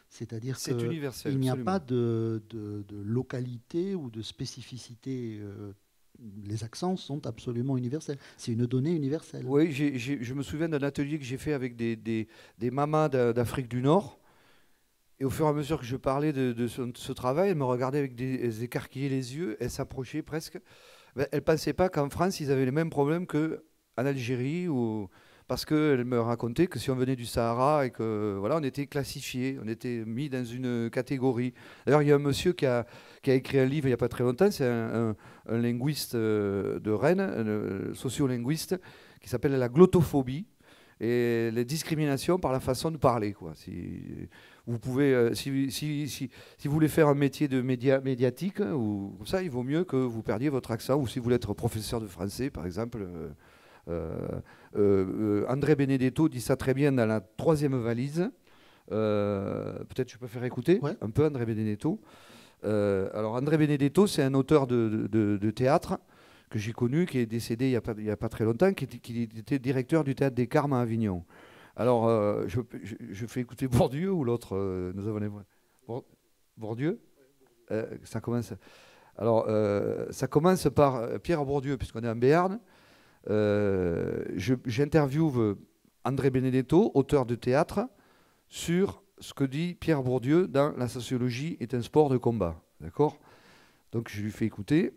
C'est-à-dire C'est universel, qu'il n'y a absolument. pas de, de, de localité ou de spécificité. euh, les accents sont absolument universels. C'est une donnée universelle. Oui, j'ai- j'ai- je me souviens d'un atelier que j'ai fait avec des, des, des mamas d'A- d'Afrique du Nord. Et au fur et à mesure que je parlais de, de ce, de ce travail, elles me regardaient avec des, elles écarquillaient les yeux, elles s'approchaient presque. Ben, elles ne pensaient pas qu'en France, ils avaient les mêmes problèmes qu'en Algérie, ou, parce qu'elles me racontaient que si on venait du Sahara et que voilà, on était classifiés, on était mis dans une catégorie. D'ailleurs, il y a un monsieur qui a, qui a écrit un livre il n'y a pas très longtemps, c'est un, un- un linguiste euh, de Rennes, un euh, sociolinguiste, qui s'appelle la glottophobie et les discriminations par la façon de parler, quoi. Si, vous pouvez, euh, si, si, si, si vous voulez faire un métier de média, médiatique, hein, ou comme ça, il vaut mieux que vous perdiez votre accent, ou si vous voulez être professeur de français, par exemple. euh, euh, euh, euh, André Benedetto dit ça très bien dans la troisième valise. Euh, Peut-être je peux faire écouter Ouais. un peu André Benedetto. Euh, alors André Benedetto, c'est un auteur de, de- de théâtre que j'ai connu, qui est décédé il n'y a, pas- il y a pas très longtemps, qui était, qui était directeur du théâtre des Carmes à Avignon. Alors, euh, je, je- je fais écouter Bourdieu ou l'autre euh, nous avons les... Bour- Bourdieu. Euh, ça commence. Alors, euh, ça commence par euh, Pierre Bourdieu, puisqu'on est en Béarn. Euh, je- J'interviewe André Benedetto, auteur de théâtre, sur ce que dit Pierre Bourdieu dans La sociologie est un sport de combat. D'accord? Donc, je lui fais écouter.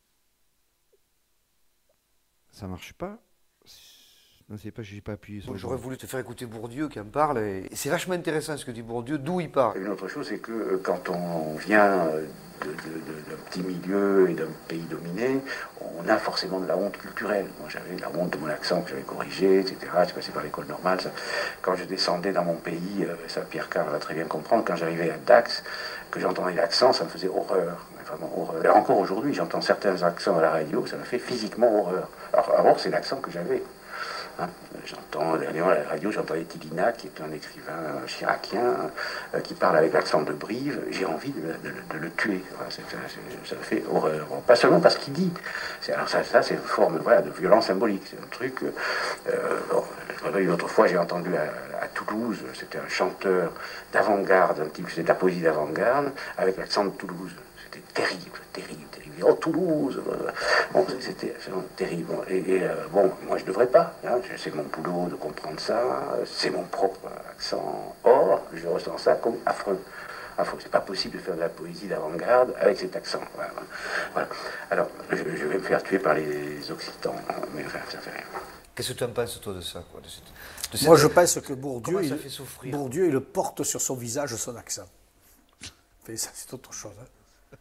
Ça marche pas. Non, c'est pas, j'ai pas appuyé sur. J'aurais voulu te faire écouter Bourdieu qui en parle, et c'est vachement intéressant ce que dit Bourdieu, d'où il parle. Une autre chose, c'est que euh, quand on vient euh, de- de- de- d'un petit milieu et d'un pays dominé, on a forcément de la honte culturelle. Moi, j'avais de la honte de mon accent que j'avais corrigé, et cetera. Je passais par l'école normale. Ça. Quand je descendais dans mon pays, euh, ça, Pierre Carl va très bien comprendre, quand j'arrivais à Dax, que j'entendais l'accent, ça me faisait horreur. Vraiment horreur. Et encore aujourd'hui, j'entends certains accents à la radio, ça me fait physiquement horreur. Alors, alors c'est l'accent que j'avais. Hein, j'entends, dernièrement à la radio, j'entendais Tilina, qui est un écrivain chiracien, euh, qui parle avec l'accent de Brive. J'ai envie de, de- de- de le tuer. Voilà, c'est- c'est- ça me fait horreur. Bon, pas seulement parce qu'il dit. C'est- Alors ça, ça c'est une forme voilà, de violence symbolique. C'est un truc. Euh, bon, une autre fois, j'ai entendu à, à Toulouse, c'était un chanteur d'avant-garde, un type qui faisait de la poésie d'avant-garde, avec l'accent de Toulouse. C'était terrible, terrible, terrible. Oh, Toulouse. Bon, c'était vraiment terrible. Et, et, euh, bon, moi, je ne devrais pas. Hein. C'est mon boulot de comprendre ça. C'est mon propre accent. Or, je ressens ça comme affreux. Affreux. C'est pas possible de faire de la poésie d'avant-garde avec cet accent. Voilà. Voilà. Alors, je, je vais me faire tuer par les Occitans. Mais enfin, ça fait rien. Qu'est-ce que tu en penses, toi, de ça, quoi, de cette, de cette... Moi, je pense que Bourdieu, Comment ça il, fait souffrir Bourdieu, il porte sur son visage son accent. Mais ça, c'est autre chose. Hein.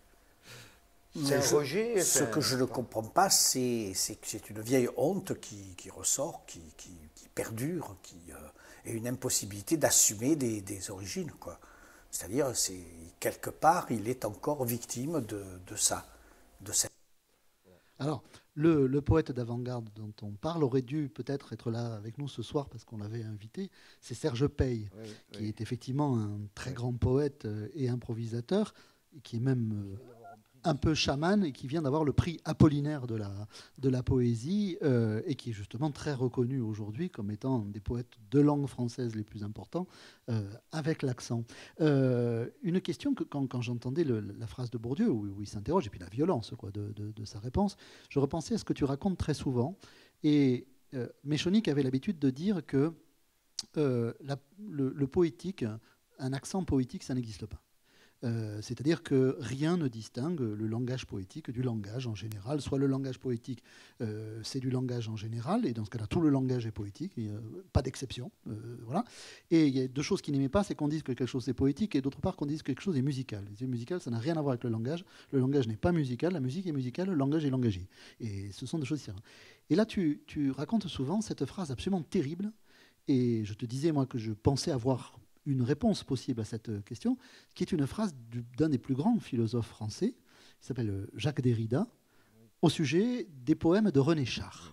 C'est un je- rejet, Ce enfin, que je ne comprends pas, c'est c'est que c'est une vieille honte qui, qui ressort, qui, qui, qui perdure, qui, euh, et une impossibilité d'assumer des, des origines, quoi. C'est-à-dire, c'est quelque part, il est encore victime de, de ça, de cette. Alors, le, le poète d'avant-garde dont on parle aurait dû peut-être être là avec nous ce soir parce qu'on l'avait invité. C'est Serge Pey, Oui, qui oui. est effectivement un très Oui. grand poète euh, et improvisateur, et qui est même euh, un peu chaman et qui vient d'avoir le prix Apollinaire de la, de la poésie euh, et qui est justement très reconnu aujourd'hui comme étant un des poètes de langue française les plus importants euh, avec l'accent. Euh, une question que quand, quand j'entendais le- la phrase de Bourdieu où, où il s'interroge et puis la violence quoi, de, de- de sa réponse, je repensais à ce que tu racontes très souvent et euh, Méchonic avait l'habitude de dire que euh, la- le, le poétique, un accent poétique, ça n'existe pas. Euh, c'est-à-dire que rien ne distingue le langage poétique du langage en général. Soit le langage poétique, euh, c'est du langage en général, et dans ce cas-là, tout le langage est poétique, et, euh, pas d'exception. Euh, voilà. Et il y a deux choses qui n'aimaient pas, c'est qu'on dise que quelque chose est poétique, et d'autre part qu'on dise que quelque chose est musical. Et musical, ça n'a rien à voir avec le langage. Le langage n'est pas musical, la musique est musicale, le langage est langagier. Et ce sont des choses différentes. Et là, tu, tu racontes souvent cette phrase absolument terrible, et je te disais, moi, que je pensais avoir une réponse possible à cette question, qui est une phrase du- d'un des plus grands philosophes français, qui s'appelle Jacques Derrida, au sujet des poèmes de René Char.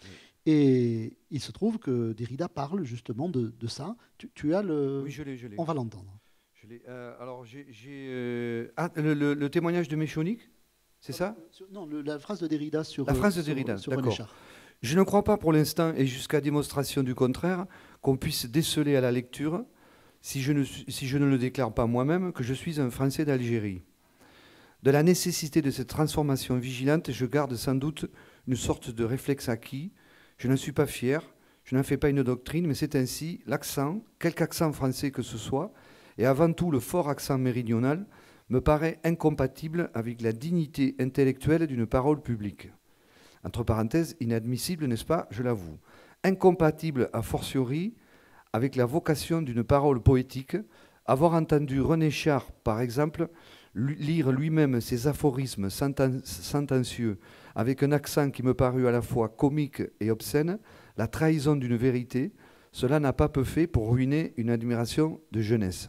Et il se trouve que Derrida parle justement de, de ça. Tu, tu as le... Oui, je l'ai, je l'ai. On va l'entendre. Je l'ai. Euh, alors, j'ai... j'ai, euh, Ah, le, le- le témoignage de Méchonic, c'est ça? Sur- Non, le- la phrase de Derrida sur, La phrase de sur- Derrida, sur René d'accord. Char. Je ne crois pas pour l'instant, et jusqu'à démonstration du contraire, qu'on puisse déceler à la lecture si je ne, si je ne le déclare pas moi-même, que je suis un Français d'Algérie. De la nécessité de cette transformation vigilante, je garde sans doute une sorte de réflexe acquis. Je n'en suis pas fier, je n'en fais pas une doctrine, mais c'est ainsi, l'accent, quelque accent français que ce soit, et avant tout le fort accent méridional, me paraît incompatible avec la dignité intellectuelle d'une parole publique. Entre parenthèses, inadmissible, n'est-ce pas? Je l'avoue. Incompatible a fortiori avec la vocation d'une parole poétique. Avoir entendu René Char, par exemple, lire lui-même ses aphorismes sentencieux avec un accent qui me parut à la fois comique et obscène, la trahison d'une vérité, cela n'a pas peu fait pour ruiner une admiration de jeunesse.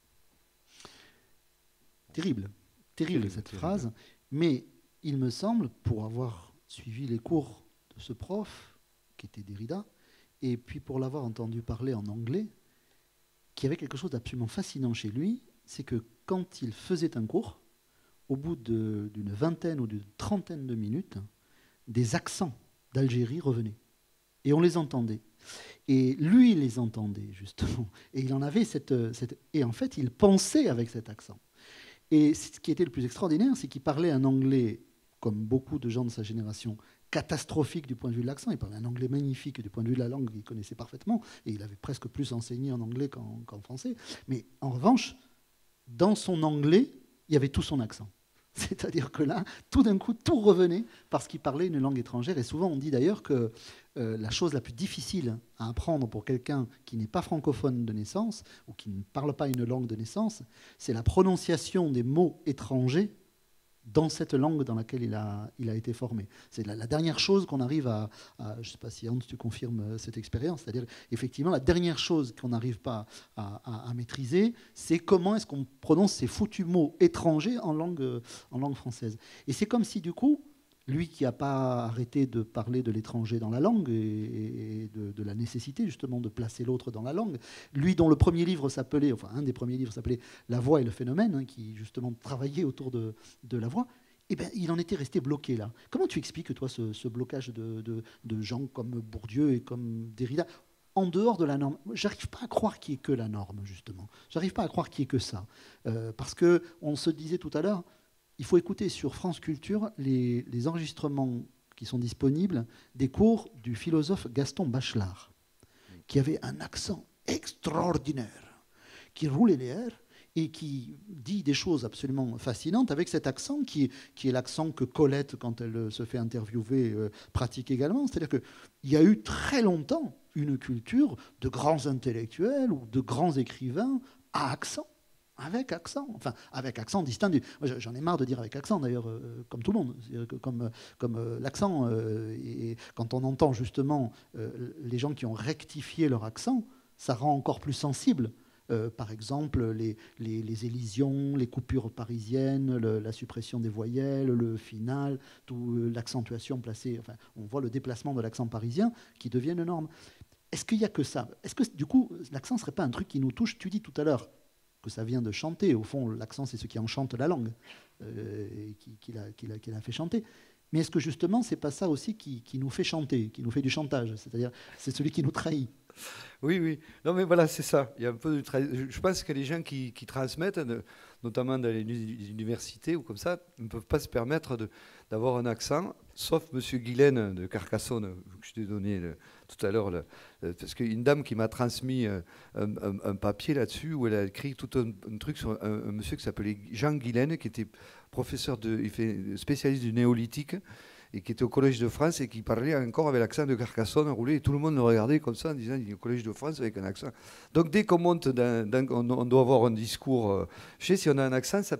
Terrible, terrible cette terrible. phrase, mais il me semble, pour avoir suivi les cours de ce prof, qui était Derrida, et puis pour l'avoir entendu parler en anglais, qu'il y avait quelque chose d'absolument fascinant chez lui, c'est que quand il faisait un cours, au bout de, d'une vingtaine ou d'une trentaine de minutes, des accents d'Algérie revenaient. Et on les entendait. Et lui, il les entendait, justement. Et il en avait cette, cette... Et en fait, il pensait avec cet accent. Et ce qui était le plus extraordinaire, c'est qu'il parlait un anglais, comme beaucoup de gens de sa génération, catastrophique du point de vue de l'accent. Il parlait un anglais magnifique du point de vue de la langue qu'il connaissait parfaitement. Et il avait presque plus enseigné en anglais qu'en, qu'en français. Mais en revanche, dans son anglais, il y avait tout son accent. C'est-à-dire que là, tout d'un coup, tout revenait parce qu'il parlait une langue étrangère. Et souvent, on dit d'ailleurs que euh, la chose la plus difficile à apprendre pour quelqu'un qui n'est pas francophone de naissance ou qui ne parle pas une langue de naissance, c'est la prononciation des mots étrangers dans cette langue dans laquelle il a, il a été formé. C'est la, la dernière chose qu'on arrive à... à je ne sais pas si Hans, tu confirmes cette expérience, c'est-à-dire effectivement la dernière chose qu'on n'arrive pas à, à, à maîtriser, c'est comment est-ce qu'on prononce ces foutus mots étrangers en langue, en langue française. Et c'est comme si du coup, lui qui n'a pas arrêté de parler de l'étranger dans la langue et, et de, de la nécessité justement de placer l'autre dans la langue, lui dont le premier livre s'appelait, enfin un des premiers livres s'appelait La voix et le phénomène, hein, qui justement travaillait autour de, de la voix, eh ben, il en était resté bloqué là. Comment tu expliques, toi, ce, ce blocage de, de, de gens comme Bourdieu et comme Derrida en dehors de la norme? J'arrive pas à croire qu'il n'y ait que la norme, justement. J'arrive pas à croire qu'il n'y ait que ça. Euh, parce qu'on se disait tout à l'heure, il faut écouter sur France Culture les, les enregistrements qui sont disponibles des cours du philosophe Gaston Bachelard, qui avait un accent extraordinaire, qui roulait les airs et qui dit des choses absolument fascinantes avec cet accent qui, qui est l'accent que Colette, quand elle se fait interviewer, euh, pratique également. C'est-à-dire qu'il y a eu très longtemps une culture de grands intellectuels ou de grands écrivains à accent. Avec accent, enfin avec accent distinct. Du... Moi, j'en ai marre de dire avec accent d'ailleurs, euh, comme tout le monde. C'est-à-dire que comme, comme euh, l'accent, euh, et quand on entend justement euh, les gens qui ont rectifié leur accent, ça rend encore plus sensible. Euh, par exemple, les, les, les élisions, les coupures parisiennes, le, la suppression des voyelles, le final, tout, euh, l'accentuation placée. Enfin, on voit le déplacement de l'accent parisien qui devient une norme. Est-ce qu'il n'y a que ça? Est-ce que du coup, l'accent ne serait pas un truc qui nous touche? Tu dis tout à l'heure que ça vient de chanter. Au fond, l'accent, c'est ce qui enchante la langue, euh, et qui, qui, l'a, qui, l'a, qui l'a fait chanter. Mais est-ce que justement, c'est pas ça aussi qui, qui nous fait chanter, qui nous fait du chantage? C'est-à-dire, c'est celui qui nous trahit. Oui, oui. Non, mais voilà, c'est ça. Il y a un peu de tra... Je pense que les gens qui, qui transmettent, notamment dans les universités ou comme ça, ne peuvent pas se permettre de, d'avoir un accent, sauf M. Guilaine de Carcassonne, que je t'ai donné le, tout à l'heure. Le, parce qu'une dame qui m'a transmis un, un, un papier là-dessus où elle a écrit tout un, un truc sur un, un monsieur qui s'appelait Jean Guilaine, qui était professeur, de, il fait spécialiste du néolithique, et qui était au Collège de France et qui parlait encore avec l'accent de Carcassonne roulé, et tout le monde le regardait comme ça en disant il est au Collège de France avec un accent. Donc dès qu'on monte, dans, dans, on, on doit avoir un discours. Euh, je sais, si on a un accent, ça,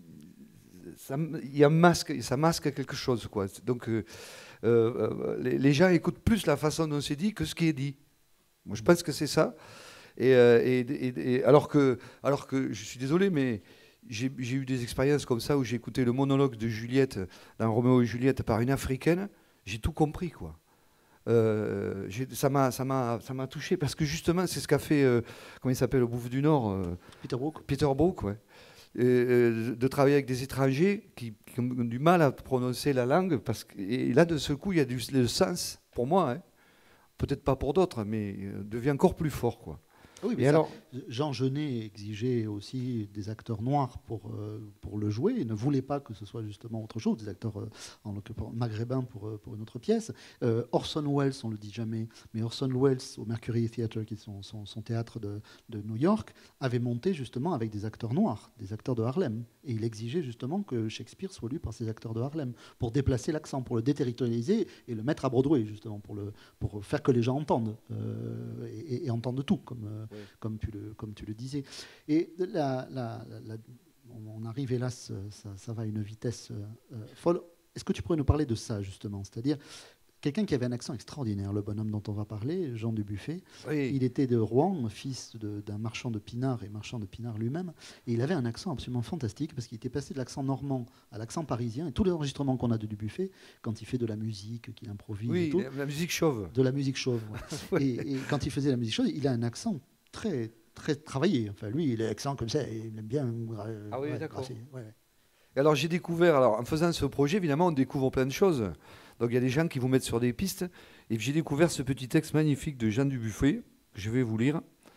ça, y a un masque, ça masque quelque chose, quoi. Donc euh, euh, les, les gens écoutent plus la façon dont c'est dit que ce qui est dit. Moi, je pense que c'est ça. Et, euh, et, et, et alors que, alors que, je suis désolé, mais J'ai, j'ai eu des expériences comme ça où j'ai écouté le monologue de Juliette dans Roméo et Juliette par une Africaine. J'ai tout compris, quoi. Euh, j'ai, ça m'a, ça m'a, ça m'a touché parce que justement, c'est ce qu'a fait, euh, comment il s'appelle, au Bouffe du Nord, euh, Peter Brook. Peter Brook, ouais. Et, euh, de travailler avec des étrangers qui, qui ont du mal à prononcer la langue parce que, et là, de ce coup, il y a du le sens pour moi, hein, peut-être pas pour d'autres, mais euh, devient encore plus fort, quoi. Oui, mais Et ça, alors, Jean Genet exigeait aussi des acteurs noirs pour, euh, pour le jouer. Il ne voulait pas que ce soit justement autre chose, des acteurs euh, en l'occurrence maghrébins pour, euh, pour une autre pièce. Euh, Orson Welles, on ne le dit jamais, mais Orson Welles au Mercury Theatre, qui est son, son, son théâtre de, de New York, avait monté justement avec des acteurs noirs, des acteurs de Harlem. Et il exigeait justement que Shakespeare soit lu par ces acteurs de Harlem, pour déplacer l'accent, pour le déterritorialiser et le mettre à Broadway, justement, pour, le, pour faire que les gens entendent, euh, et, et entendent tout, comme... Euh, oui. Comme tu, le, comme tu le disais. Et la, la, la, on arrive, hélas, ça, ça va à une vitesse euh, folle. Est-ce que tu pourrais nous parler de ça, justement? C'est-à-dire, quelqu'un qui avait un accent extraordinaire, le bonhomme dont on va parler, Jean Dubuffet. Oui. Il était de Rouen, fils d'un marchand de pinard et marchand de pinard lui-même. Et il avait un accent absolument fantastique parce qu'il était passé de l'accent normand à l'accent parisien. Et tous les enregistrements qu'on a de Dubuffet, quand il fait de la musique, qu'il improvise oui, et tout. la musique chauve. De la musique chauve, ouais. ouais. Et, et quand il faisait la musique chauve, il a un accent très, très travaillé. Enfin, lui, il est accent comme ça, il aime bien. Euh, ah oui, ouais, d'accord. Ouais, ouais. Alors, j'ai découvert, alors, en faisant ce projet, évidemment, on découvre plein de choses. Donc, il y a des gens qui vous mettent sur des pistes. Et j'ai découvert ce petit texte magnifique de Jean Dubuffet, que je vais vous lire,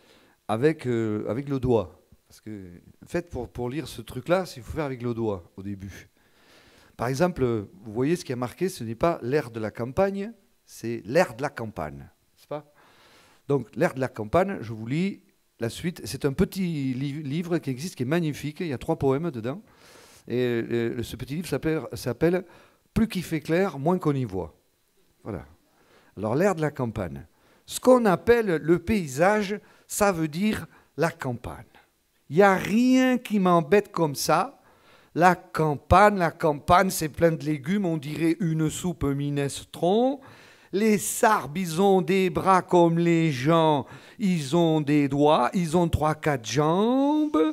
avec, euh, avec le doigt. Parce que, en fait, pour, pour lire ce truc-là, il faut faire avec le doigt, au début. Par exemple, vous voyez ce qui a marqué, ce n'est pas l'air de la campagne, c'est l'air de la campagne. N'est-ce pas ? Donc, l'air de la campagne, je vous lis la suite. C'est un petit li livre qui existe, qui est magnifique. Il y a trois poèmes dedans. Et euh, ce petit livre s'appelle « Plus qu'il fait clair, moins qu'on y voit ». Voilà. Alors, l'air de la campagne. Ce qu'on appelle le paysage, ça veut dire la campagne. Il n'y a rien qui m'embête comme ça. La campagne, la campagne, c'est plein de légumes. On dirait une soupe minestrone. Les sarbes, ils ont des bras comme les gens, ils ont des doigts, ils ont trois, quatre jambes.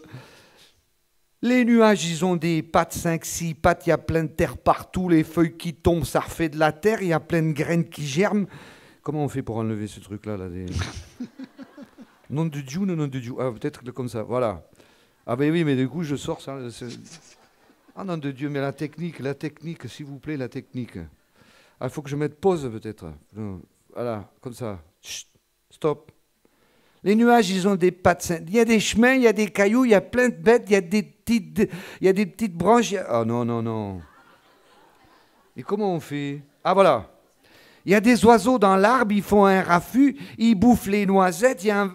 Les nuages, ils ont des pattes, cinq, six pattes, il y a plein de terre partout, les feuilles qui tombent, ça refait de la terre, il y a plein de graines qui germent. Comment on fait pour enlever ce truc-là là, des... Nom de Dieu, non, nom de Dieu. Ah, peut-être comme ça, voilà. Ah ben oui, mais du coup, je sors ça. Ah nom de Dieu, mais la technique, la technique, s'il vous plaît, la technique. Il ah, faut que je mette pause peut-être. Voilà, comme ça. Chut, stop. Les nuages, ils ont des pattes. Il y a des chemins, il y a des cailloux, il y a plein de bêtes, il y a des petites, il y a des petites branches. Ah oh, non, non, non. Et comment on fait? Ah voilà. Il y a des oiseaux dans l'arbre, ils font un raffut, ils bouffent les noisettes, il y a un...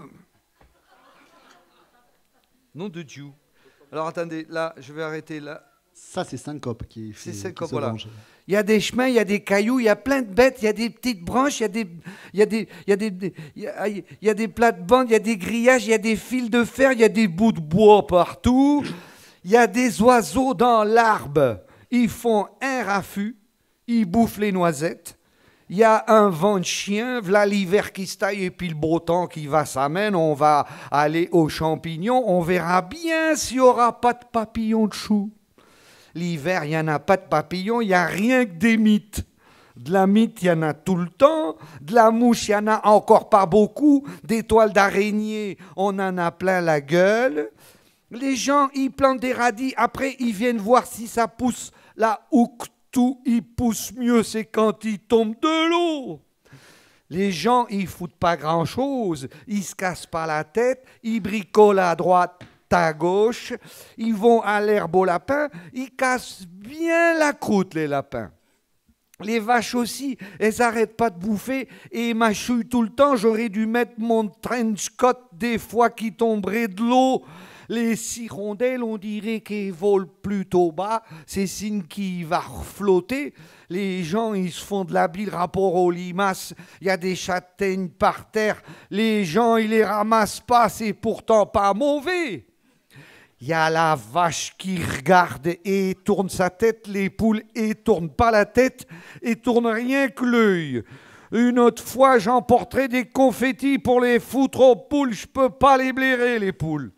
Nom de Dieu. Alors attendez, là, je vais arrêter là. Ça, c'est syncope qui, c'est qui syncope, se voilà. venge. Il y a des chemins, il y a des cailloux, il y a plein de bêtes, il y a des petites branches, il y a des, il y a des, il y a des, il y a, il y a des plates-bandes, il y a des grillages, il y a des fils de fer, il y a des bouts de bois partout. Il y a des oiseaux dans l'arbre. Ils font un raffut, ils bouffent les noisettes. Il y a un vent de chien, voilà l'hiver qui se taille et puis le beau temps qui va s'amène. On va aller aux champignons, on verra bien s'il n'y aura pas de papillons de chou. L'hiver, il n'y en a pas de papillons, il n'y a rien que des mythes. De la mythe, il y en a tout le temps. De la mouche, il n'y en a encore pas beaucoup. Des toiles d'araignée, on en a plein la gueule. Les gens, ils plantent des radis. Après, ils viennent voir si ça pousse. Là où tout, il pousse mieux, c'est quand il tombe de l'eau. Les gens, ils foutent pas grand-chose. Ils se cassent pas la tête. Ils bricolent à droite, à gauche, ils vont à l'herbe au lapin, ils cassent bien la croûte, les lapins. Les vaches aussi, elles n'arrêtent pas de bouffer et mâchouillent tout le temps. J'aurais dû mettre mon trench coat des fois qui tomberait de l'eau. Les hirondelles, on dirait qu'elles volent plutôt bas, c'est signe qu'il va flotter. Les gens, ils se font de la bile rapport aux limaces. Il y a des châtaignes par terre. Les gens, ils les ramassent pas, c'est pourtant pas mauvais. Il y a la vache qui regarde et tourne sa tête, les poules et tournent pas la tête et tournent rien que l'œil. Une autre fois, j'emporterai des confettis pour les foutre aux poules, je peux pas les blairer, les poules.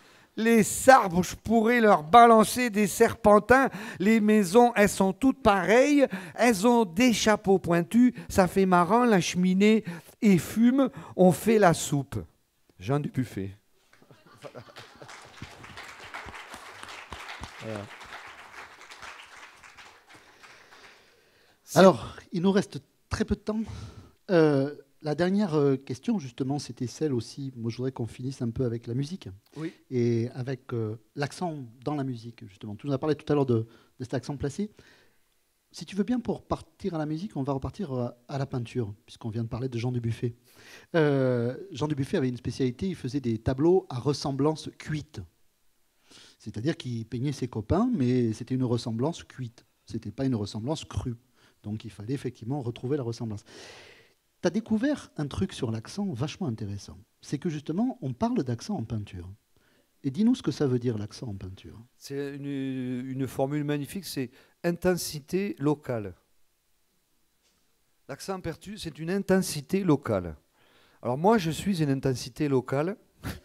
Les arbres, je pourrais leur balancer des serpentins. Les maisons, elles sont toutes pareilles. Elles ont des chapeaux pointus. Ça fait marrant, la cheminée et fume. On fait la soupe. Jean Dubuffet. Voilà. Alors, il nous reste très peu de temps. Euh, la dernière euh, question, justement, c'était celle aussi. Moi, je voudrais qu'on finisse un peu avec la musique. Oui. Et avec euh, l'accent dans la musique, justement. Tu nous as parlé tout à l'heure de, de cet accent placé. Si tu veux bien, pour partir à la musique, on va repartir euh, à la peinture, puisqu'on vient de parler de Jean Dubuffet. Euh, Jean Dubuffet avait une spécialité, il faisait des tableaux à ressemblance cuite. C'est-à-dire qu'il peignait ses copains, mais c'était une ressemblance cuite. Ce n'était pas une ressemblance crue. Donc il fallait effectivement retrouver la ressemblance. Tu as découvert un truc sur l'accent vachement intéressant. C'est que justement, on parle d'accent en peinture. Et dis-nous ce que ça veut dire l'accent en peinture. C'est une, une formule magnifique, c'est intensité locale. L'accent en peinture, c'est une intensité locale. Alors moi, je suis une intensité locale.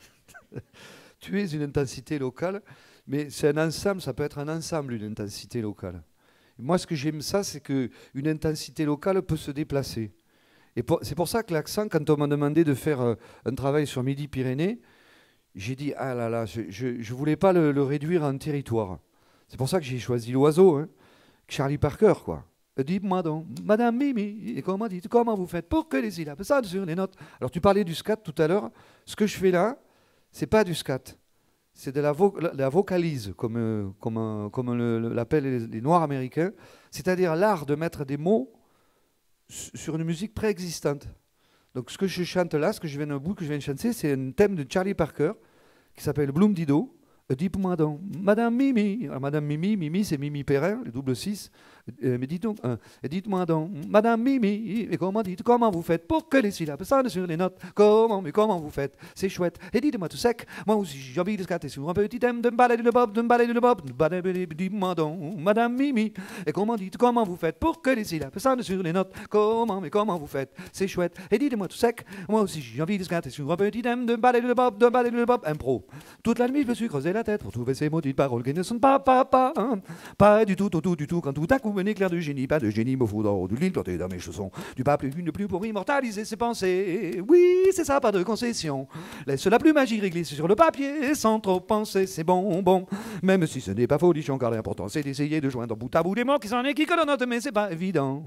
Tu es une intensité locale, mais c'est un ensemble, ça peut être un ensemble, une intensité locale. Et moi, ce que j'aime ça, c'est qu'une intensité locale peut se déplacer. Et c'est pour ça que l'accent, quand on m'a demandé de faire euh, un travail sur Midi-Pyrénées, j'ai dit, ah là là, je ne voulais pas le, le réduire en territoire. C'est pour ça que j'ai choisi l'oiseau, hein, Charlie Parker, quoi. Dites-moi donc, Madame Mimi, et comment, dites, comment vous faites pour que les syllabes sonnent sur les notes? Alors, tu parlais du scat tout à l'heure. Ce que je fais là, c'est pas du scat. C'est de la, vo la, la vocalise, comme, euh, comme, euh, comme l'appellent les, les Noirs américains. C'est-à-dire l'art de mettre des mots sur une musique préexistante. Donc ce que je chante là, ce que je viens, le bout que je viens de chanter, c'est un thème de Charlie Parker qui s'appelle Bloom Dido. Dites-moi donc, Madame Mimi. Alors, Madame Mimi, Mimi c'est Mimi Perrin, le double six. Euh, mais dites donc, euh, dites-moi donc, Madame Mimi, et comment dites, comment vous faites pour que les syllabes sonnent sur les notes? Comment, mais comment vous faites? C'est chouette. Et dites-moi tout sec, moi aussi j'ai envie de scatter sur un petit thème de me balader le bob, de me balader le bob. Dites-moi donc, Madame Mimi, et comment dites, comment vous faites pour que les syllabes sonnent sur les notes? Comment, mais comment vous faites? C'est chouette. Et dites-moi tout sec, moi aussi j'ai envie de scatter sur un petit thème de me balader le bob, de me balader le bob. Impro. Toute la nuit je me suis creusé la tête pour trouver ces maudites paroles qui ne sont pas, pas, pas, hein. Pas du tout, tout, tout, du tout, quand tout à coup un éclair de génie, pas de génie me foudre du lit planté dans mes chaussons, du pas plus, une plus pour immortaliser ses pensées. Oui, c'est ça, pas de concession. Laisse la plume agir et glisse sur le papier sans trop penser, c'est bon, bon. Même si ce n'est pas folichon, car l'important c'est d'essayer de joindre bout à bout des mots qui s'en est qui que l'on note, mais c'est pas évident.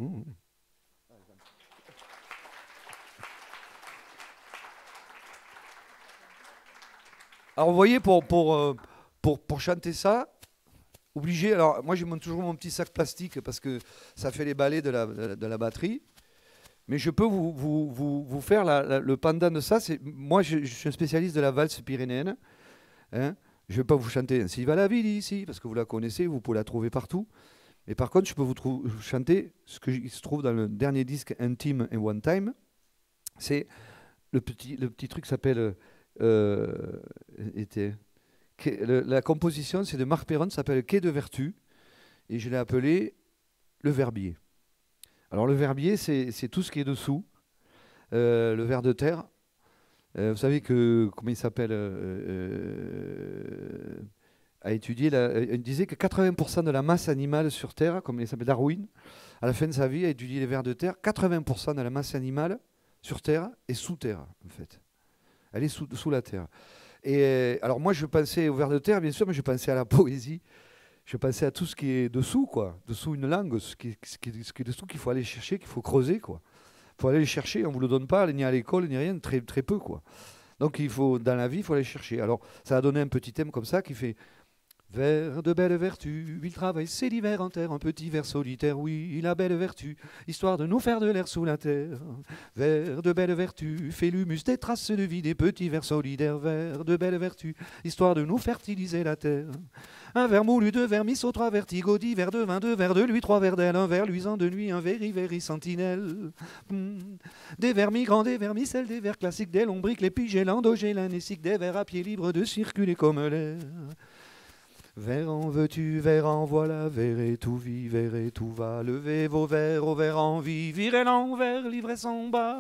Alors vous voyez, pour, pour, euh, pour, pour chanter ça, obligé, alors moi je monte toujours mon petit sac plastique parce que ça fait les balais de la, de, de la batterie, mais je peux vous, vous, vous, vous faire la, la, le pendant de ça. Moi je, je suis un spécialiste de la valse pyrénéenne, hein. Je ne vais pas vous chanter Ainsi va la vie d'ici, parce que vous la connaissez, vous pouvez la trouver partout, mais par contre je peux vous, vous chanter ce qui se trouve dans le dernier disque Intime and One Time. C'est le petit, le petit truc qui s'appelle... Euh, était, le, la composition, c'est de Marc Perron, s'appelle Quai de Vertu, et je l'ai appelé le verbier. Alors le verbier, c'est tout ce qui est dessous, euh, le ver de terre. Euh, vous savez que, comment il s'appelle, euh, euh, a étudié, la, il disait que quatre-vingts pour cent de la masse animale sur Terre, comme il s'appelle Darwin, à la fin de sa vie, a étudié les vers de terre, quatre-vingts pour cent de la masse animale sur Terre est sous terre, en fait. Elle est sous, sous la terre. Et euh, alors moi, je pensais au vers de terre, bien sûr, mais je pensais à la poésie. Je pensais à tout ce qui est dessous, quoi. Dessous une langue, ce qui, ce qui, ce qui est dessous qu'il faut aller chercher, qu'il faut creuser, quoi. Il faut aller les chercher, on ne vous le donne pas, ni à l'école, ni rien, très, très peu, quoi. Donc il faut, dans la vie, il faut aller chercher. Alors ça a donné un petit thème comme ça qui fait... Vers de belles vertus, il travaille ses l'hiver en terre, un petit vers solitaire, oui, il a belle vertu, histoire de nous faire de l'air sous la terre. Vers de belles vertus, fait l'humus des traces de vie, des petits vers solidaires, vers de belles vertus, histoire de nous fertiliser la terre. Un vers moulu, deux vers mis aux trois vertigos, dix vers de vin, deux vers de lui, trois vers d'elle, un vers luisant de nuit, un véri, véri sentinelle. Hmm. Des vers migrants, des vers micelles, des vers classiques, des lombriques, les piges, l'endogélanésique, des vers à pied libre de circuler comme l'air. Vers en veux-tu, vers en voilà, vers et tout vit, vers et tout va. Levez vos vers au vers en vie, virez l'envers, livrez son bas.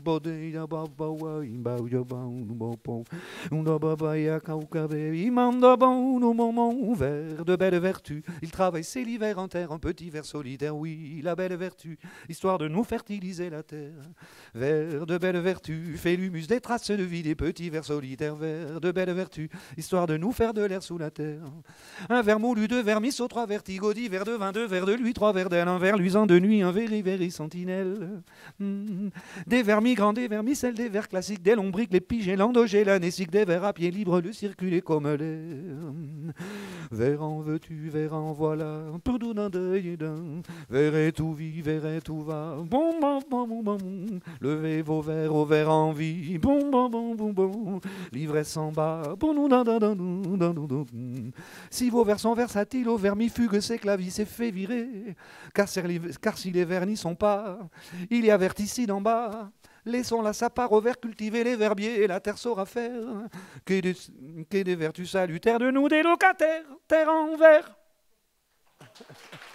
Vers de belles vertus, il travaille ses l'hiver en terre, un petit vers solitaire, oui, la belle vertu, histoire de nous fertiliser la terre. Vers de belles vertus, fait l'humus des traces de vie, des petits vers solitaires, vers de belles vertus, histoire de nous faire de l'air sous la terre. Un verre moulu, deux verres miso, trois verres tigaudi, verre de vin, deux verres de lui, trois verres d'aile, un verre luisant de nuit, un very very sentinelle. Mm. Des verres migrants, des verres micelles, des verres classiques, des lombriques, les piges et l'endogélanésique, des verres à pied libre, le circuler comme l'air. Verre en veux-tu, verre en voilà, verre et tout vit, verre et tout va. Bon, bon, bon, bon, bon. Levez vos verres au verre en vie. Bon, bon, bon, bon, bon. L'ivresse en bas. Bon, non, non, non, non, non, non, non. Si vos verres sont versatiles, au vermifuge, c'est que la vie s'est fait virer. Car, car si les verres n'y sont pas, il y a verticide en bas. Laissons-la sa part au verre cultiver les verbiers, et la terre saura faire. Qu'est des, qu'est des vertus salutaires de nous, des locataires, terre en verre.